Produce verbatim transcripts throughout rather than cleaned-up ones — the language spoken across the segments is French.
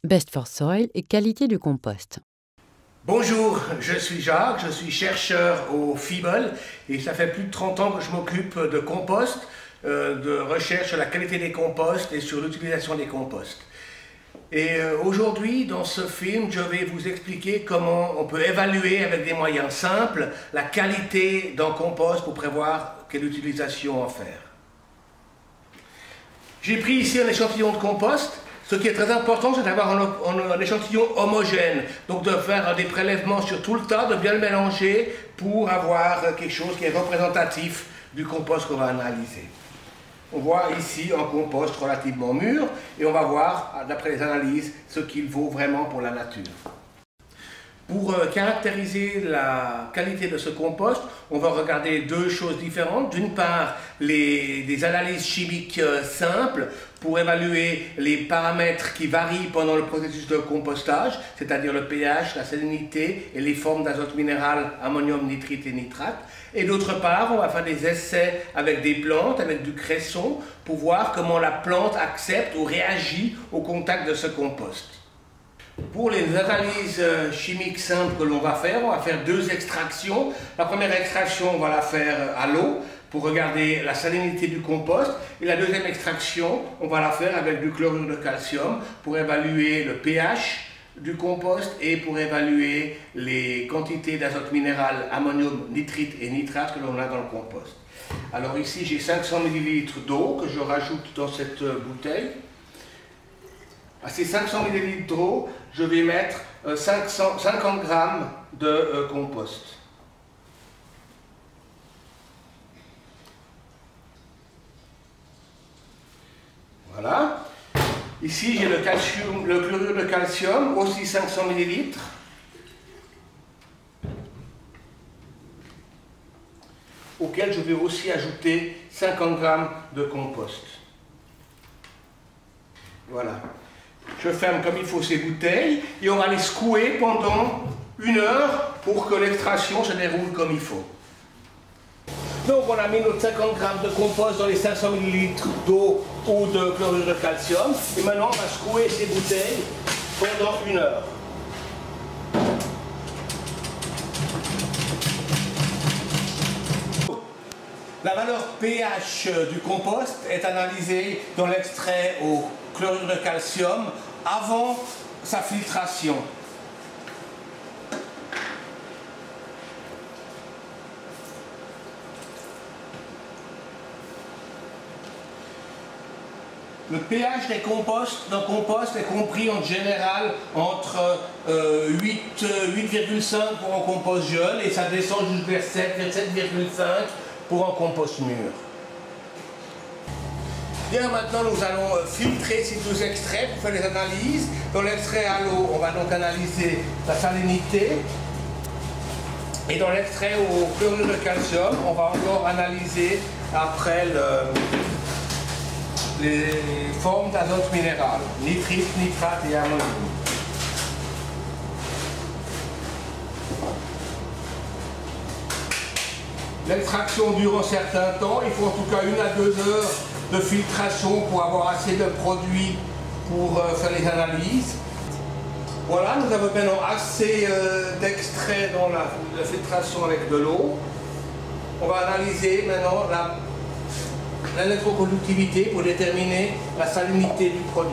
Best for Soil et qualité du compost. Bonjour, je suis Jacques, je suis chercheur au F I B L et ça fait plus de trente ans que je m'occupe de compost, euh, de recherche sur la qualité des composts et sur l'utilisation des composts. Et euh, aujourd'hui, dans ce film, je vais vous expliquer comment on peut évaluer avec des moyens simples la qualité d'un compost pour prévoir quelle utilisation en faire. J'ai pris ici un échantillon de compost. Ce qui est très important, c'est d'avoir un, un, un échantillon homogène, donc de faire des prélèvements sur tout le tas, de bien le mélanger pour avoir quelque chose qui est représentatif du compost qu'on va analyser. On voit ici un compost relativement mûr et on va voir, d'après les analyses, ce qu'il vaut vraiment pour la nature. Pour euh, caractériser la qualité de ce compost, on va regarder deux choses différentes. D'une part, les, des analyses chimiques euh, simples pour évaluer les paramètres qui varient pendant le processus de compostage, c'est-à-dire le pH, la salinité et les formes d'azote minéral, ammonium, nitrite et nitrate. Et d'autre part, on va faire des essais avec des plantes, avec du cresson, pour voir comment la plante accepte ou réagit au contact de ce compost. Pour les analyses chimiques simples que l'on va faire, on va faire deux extractions. La première extraction, on va la faire à l'eau pour regarder la salinité du compost. Et la deuxième extraction, on va la faire avec du chlorure de calcium pour évaluer le pH du compost et pour évaluer les quantités d'azote minéral, ammonium, nitrite et nitrate que l'on a dans le compost. Alors ici, j'ai cinq cents millilitres d'eau que je rajoute dans cette bouteille. À ces cinq cents millilitres d'eau, je vais mettre euh, cinq cents, cinquante grammes de euh, compost. Voilà. Ici, j'ai le, calcium, le chlorure de calcium, aussi cinq cents millilitres. Auquel je vais aussi ajouter cinquante grammes de compost. Voilà. Je ferme comme il faut ces bouteilles et on va les secouer pendant une heure pour que l'extraction se déroule comme il faut. Donc on a mis nos cinquante grammes de compost dans les cinq cents millilitres d'eau ou de chlorure de calcium et maintenant on va secouer ces bouteilles pendant une heure. La valeur pH du compost est analysée dans l'extrait au chlorure de calcium avant sa filtration. Le pH des composts, d'un compost est compris en général entre euh, huit virgule cinq pour un compost jeune et ça descend jusqu'à sept virgule cinq pour un compost mûr. Bien, maintenant nous allons filtrer ces deux extraits pour faire les analyses. Dans l'extrait à l'eau, on va donc analyser la salinité. Et dans l'extrait au chlorure de calcium, on va encore analyser après le, les formes d'azote minéral, nitrite, nitrate et ammonium. L'extraction dure un certain temps, il faut en tout cas une à deux heures de filtration pour avoir assez de produits pour euh, faire les analyses. Voilà, nous avons maintenant assez euh, d'extraits dans la, la filtration avec de l'eau. On va analyser maintenant l'électroconductivité pour déterminer la salinité du produit.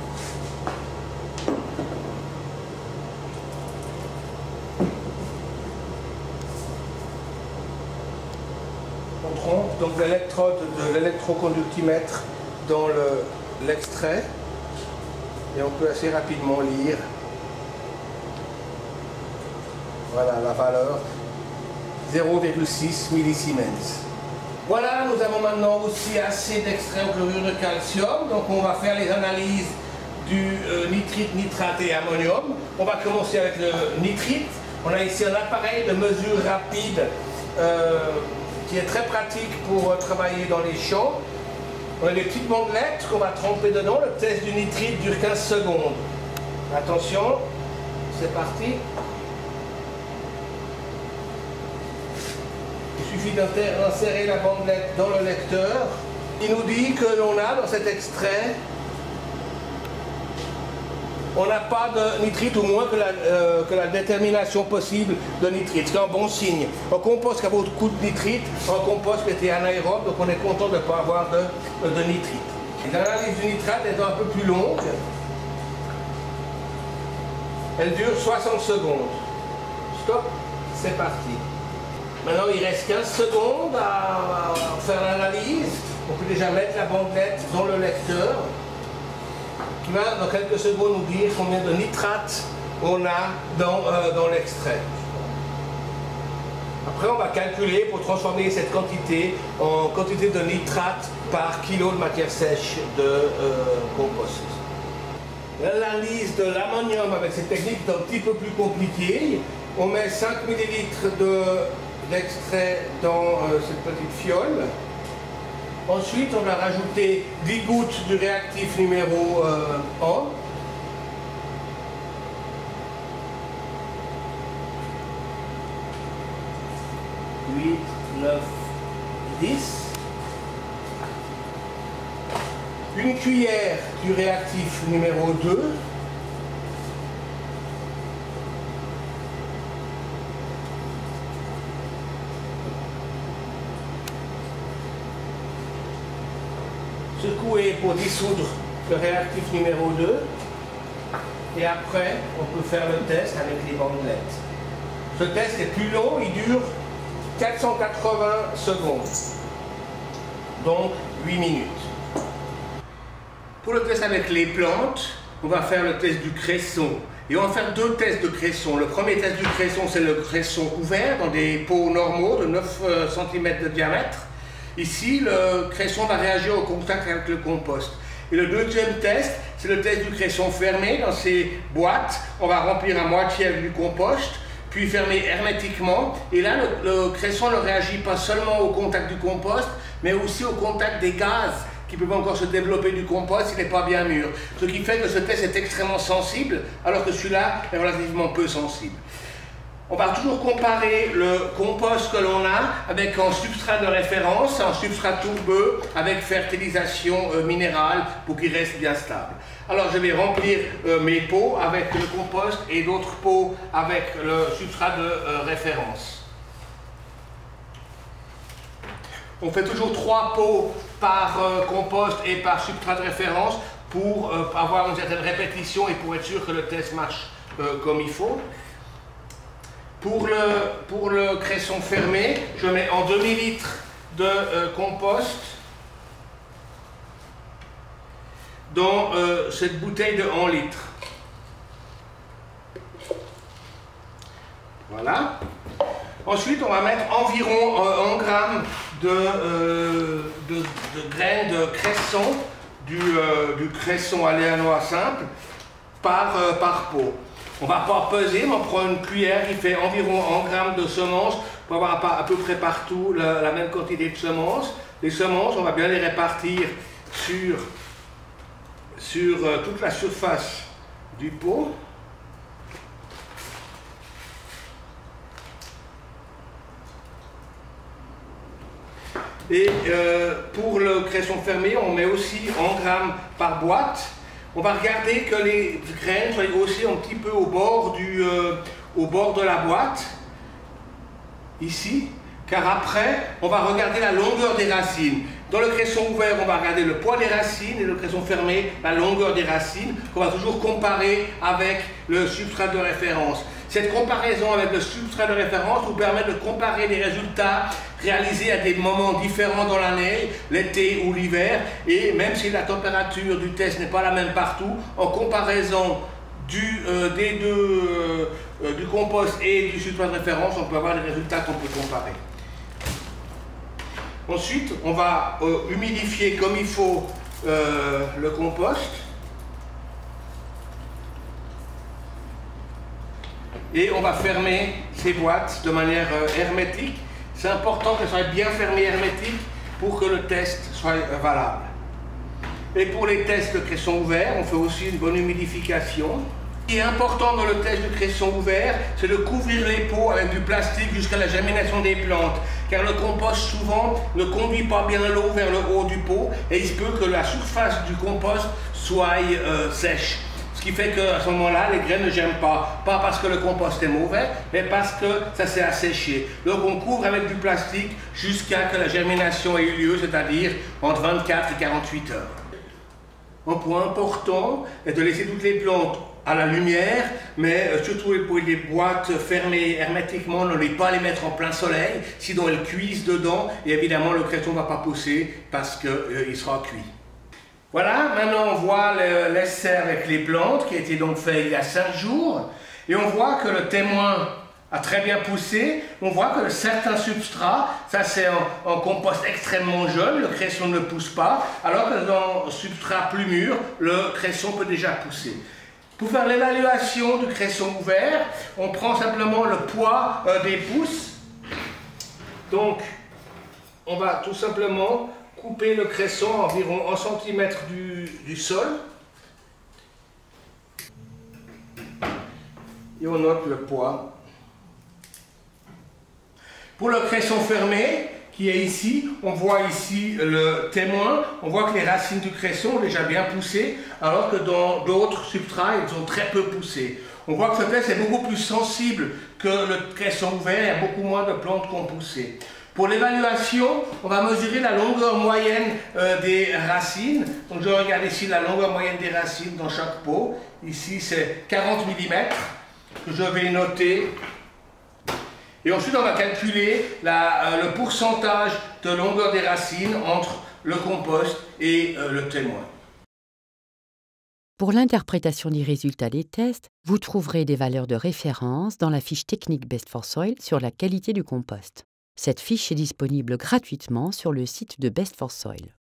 On trompe donc l'électrode de l'électroconductimètre dans l'extrait le, et on peut assez rapidement lire voilà la valeur zéro virgule six millisiemens. Voilà, nous avons maintenant aussi assez d'extrait au chlorure de calcium, donc on va faire les analyses du euh, nitrite, nitrate et ammonium. On va commencer avec le nitrite. On a ici un appareil de mesure rapide euh, qui est très pratique pour travailler dans les champs. On a des petites bandelettes qu'on va tremper dedans. Le test du nitrite dure quinze secondes. Attention, c'est parti. Il suffit d'insérer la bandelette dans le lecteur. Il nous dit que l'on a dans cet extrait on n'a pas de nitrite, ou moins que la, euh, que la détermination possible de nitrite, c'est un bon signe. Un compost qui a beaucoup de nitrite, un compost qui était anaérobe, donc on est content de ne pas avoir de, de nitrite. L'analyse du nitrate est un peu plus longue. Elle dure soixante secondes. Stop, c'est parti. Maintenant, il reste quinze secondes à, à faire l'analyse. On peut déjà mettre la bandelette dans le lecteur, qui va dans quelques secondes nous dire combien de nitrate on a dans, euh, dans l'extrait. Après, on va calculer pour transformer cette quantité en quantité de nitrate par kilo de matière sèche de euh, compost. L'analyse de l'ammonium avec cette technique est un petit peu plus compliquée. On met cinq millilitres d'extrait dans euh, cette petite fiole. Ensuite, on va rajouter dix gouttes du réactif numéro euh, un. huit, neuf, dix. Une cuillère du réactif numéro deux. Secouer pour dissoudre le réactif numéro deux. Et après, on peut faire le test avec les bandelettes. Ce test est plus long, il dure quatre cent quatre-vingts secondes. Donc huit minutes. Pour le test avec les plantes, on va faire le test du cresson. Et on va faire deux tests de cresson. Le premier test du cresson, c'est le cresson ouvert dans des pots normaux de neuf centimètres de diamètre. Ici, le cresson va réagir au contact avec le compost. Et le deuxième test, c'est le test du cresson fermé dans ces boîtes. On va remplir à moitié avec du compost, puis fermer hermétiquement. Et là, le, le cresson ne réagit pas seulement au contact du compost, mais aussi au contact des gaz qui peuvent encore se développer du compost s'il n'est pas bien mûr. Ce qui fait que ce test est extrêmement sensible, alors que celui-là est relativement peu sensible. On va toujours comparer le compost que l'on a avec un substrat de référence, un substrat tourbeux avec fertilisation euh, minérale pour qu'il reste bien stable. Alors je vais remplir euh, mes pots avec le compost et d'autres pots avec le substrat de euh, référence. On fait toujours trois pots par euh, compost et par substrat de référence pour euh, avoir une certaine répétition et pour être sûr que le test marche euh, comme il faut. Pour le, pour le cresson fermé, je mets en demi-litre de euh, compost dans euh, cette bouteille de un litre. Voilà. Ensuite, on va mettre environ euh, un gramme de, euh, de, de graines de cresson, du, euh, du cresson aléanois simple, par, euh, par pot. On ne va pas peser, mais on prend une cuillère qui fait environ un gramme de semences pour avoir à peu près partout la, la même quantité de semences. Les semences, on va bien les répartir sur, sur euh, toute la surface du pot. Et euh, pour le cresson fermé, on met aussi un gramme par boîte. On va regarder que les graines soient aussi un petit peu au bord, du, euh, au bord de la boîte, ici, car après, on va regarder la longueur des racines. Dans le cresson ouvert, on va regarder le poids des racines et le cresson fermé, la longueur des racines, qu'on va toujours comparer avec le substrat de référence. Cette comparaison avec le substrat de référence nous permet de comparer les résultats réalisés à des moments différents dans l'année, l'été ou l'hiver, et même si la température du test n'est pas la même partout, en comparaison du, euh, des deux, euh, du compost et du substrat de référence, on peut avoir les résultats qu'on peut comparer. Ensuite, on va euh, humidifier comme il faut euh, le compost. Et on va fermer ces boîtes de manière euh, hermétique. C'est important qu'elles soient bien fermées hermétiques pour que le test soit euh, valable. Et pour les tests de cresson ouvert, on fait aussi une bonne humidification. Ce qui est important dans le test de cresson ouvert, c'est de couvrir les pots avec du plastique jusqu'à la germination des plantes. Car le compost souvent ne conduit pas bien l'eau vers le haut du pot et il se peut que la surface du compost soit euh, sèche. Ce qui fait qu'à ce moment-là, les graines ne germent pas. Pas parce que le compost est mauvais, mais parce que ça s'est asséché. Donc on couvre avec du plastique jusqu'à ce que la germination ait eu lieu, c'est-à-dire entre vingt-quatre et quarante-huit heures. Un point important est de laisser toutes les plantes à la lumière, mais surtout pour les boîtes fermées hermétiquement, ne les pas les mettre en plein soleil, sinon elles cuisent dedans et évidemment le cresson ne va pas pousser parce qu'il euh, sera cuit. Voilà, maintenant on voit l'essai avec les plantes qui a été donc fait il y a cinq jours et on voit que le témoin a très bien poussé. On voit que certains substrats, ça c'est en, en compost extrêmement jeune, le cresson ne pousse pas, alors que dans un substrat plus mûr, le cresson peut déjà pousser. Pour faire l'évaluation du cresson ouvert, on prend simplement le poids euh, des pousses. Donc, on va tout simplement couper le cresson à environ un centimètre du, du sol. Et on note le poids. Pour le cresson fermé, qui est ici, on voit ici le témoin, on voit que les racines du cresson ont déjà bien poussé, alors que dans d'autres substrats, ils ont très peu poussé. On voit que ce test est beaucoup plus sensible que le cresson ouvert, il y a beaucoup moins de plantes qui ont poussé. Pour l'évaluation, on va mesurer la longueur moyenne euh, des racines. Donc je regarde ici la longueur moyenne des racines dans chaque pot. Ici c'est quarante millimètres que je vais noter. Et ensuite on va calculer la, euh, le pourcentage de longueur des racines entre le compost et euh, le témoin. Pour l'interprétation des résultats des tests, vous trouverez des valeurs de référence dans la fiche technique Best for Soil sur la qualité du compost. Cette fiche est disponible gratuitement sur le site de Best for Soil.